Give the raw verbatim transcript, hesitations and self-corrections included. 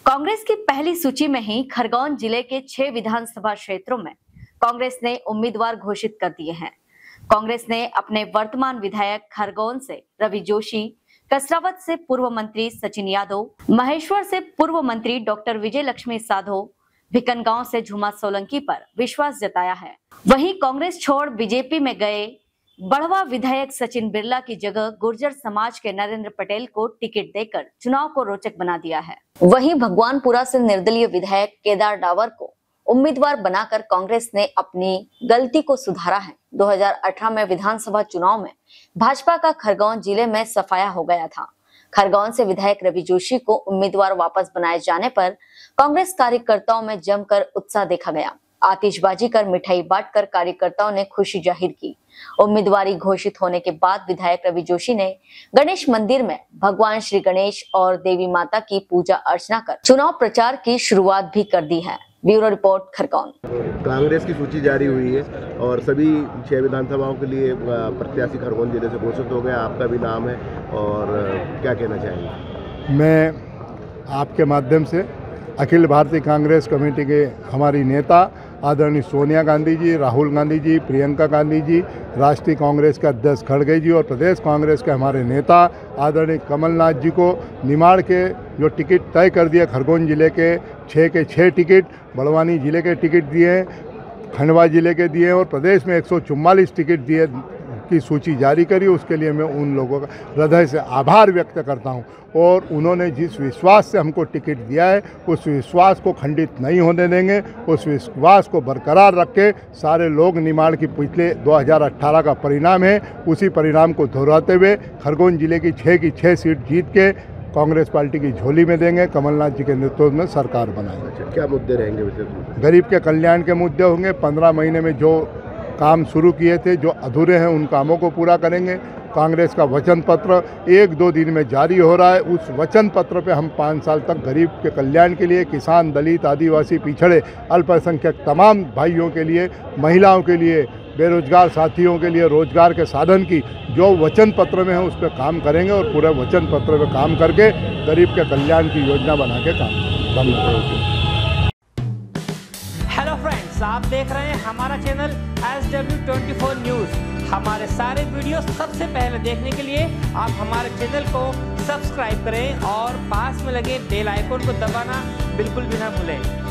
कांग्रेस की पहली सूची में ही खरगोन जिले के छह विधानसभा क्षेत्रों में कांग्रेस ने उम्मीदवार घोषित कर दिए हैं। कांग्रेस ने अपने वर्तमान विधायक खरगोन से रवि जोशी, कसरावत से पूर्व मंत्री सचिन यादव, महेश्वर से पूर्व मंत्री डॉक्टर विजय लक्ष्मी साधो, भिकनगांव से झुमा सोलंकी पर विश्वास जताया है। वहीं कांग्रेस छोड़ बीजेपी में गए बढ़वा विधायक सचिन बिरला की जगह गुर्जर समाज के नरेंद्र पटेल को टिकट देकर चुनाव को रोचक बना दिया है। वहीं भगवानपुरा से निर्दलीय विधायक केदार डावर को उम्मीदवार बनाकर कांग्रेस ने अपनी गलती को सुधारा है। दो हज़ार अठारह में विधानसभा चुनाव में भाजपा का खरगोन जिले में सफाया हो गया था। खरगोन से विधायक रवि जोशी को उम्मीदवार वापस बनाए जाने पर कांग्रेस कार्यकर्ताओं में जमकर उत्साह देखा गया। आतिशबाजी कर मिठाई बांटकर कार्यकर्ताओं ने खुशी जाहिर की। उम्मीदवारी घोषित होने के बाद विधायक रवि जोशी ने गणेश मंदिर में भगवान श्री गणेश और देवी माता की पूजा अर्चना कर चुनाव प्रचार की शुरुआत भी कर दी है। Bureau report Khargone. कांग्रेस की सूची जारी हुई है और सभी छह विधानसभाओं के लिए प्रत्याशी खरगोन जिले से घोषित हो गए। आपका भी नाम है और क्या कहना चाहेंगे? मैं आपके माध्यम से अखिल भारतीय कांग्रेस कमेटी के हमारी नेता आदरणीय सोनिया गांधी जी, राहुल गांधी जी, प्रियंका गांधी जी, राष्ट्रीय कांग्रेस के अध्यक्ष खड़गे जी और प्रदेश कांग्रेस के हमारे नेता आदरणीय कमलनाथ जी को निमाड़ के जो टिकट तय कर दिए, खरगोन जिले के छः के छः टिकट, बड़वानी जिले के टिकट दिए, खंडवा जिले के दिए और प्रदेश में एक सौ चौवालीस टिकट दिए की सूची जारी करी। उसके लिए मैं उन लोगों का हृदय से आभार व्यक्त करता हूं और उन्होंने जिस विश्वास से हमको टिकट दिया है उस विश्वास को खंडित नहीं होने देंगे। उस विश्वास को बरकरार रख के सारे लोग निमाड़ की पिछले दो हज़ार अठारह का परिणाम है, उसी परिणाम को दोहराते हुए खरगोन जिले की छः की छः सीट जीत के कांग्रेस पार्टी की झोली में देंगे। कमलनाथ जी के नेतृत्व में सरकार बनाएंगे। अच्छा, क्या मुद्दे रहेंगे विशेष? गरीब के कल्याण के मुद्दे होंगे। पंद्रह महीने में जो काम शुरू किए थे, जो अधूरे हैं, उन कामों को पूरा करेंगे। कांग्रेस का वचन पत्र एक दो दिन में जारी हो रहा है। उस वचन पत्र पे हम पाँच साल तक गरीब के कल्याण के लिए, किसान, दलित, आदिवासी, पिछड़े, अल्पसंख्यक तमाम भाइयों के लिए, महिलाओं के लिए, बेरोजगार साथियों के लिए रोजगार के साधन की जो वचन पत्र में है उस पर काम करेंगे और पूरे वचन पत्र में काम करके गरीब के कल्याण की योजना बना के काम करेंगे। हेलो फ्रेंड्स, आप देख रहे हैं हमारा channel S W twenty four news. हमारे सारे वीडियो सबसे पहले देखने के लिए आप हमारे चैनल को सब्सक्राइब करें और पास में लगे बेल आइकन को दबाना बिल्कुल भी ना भूलें।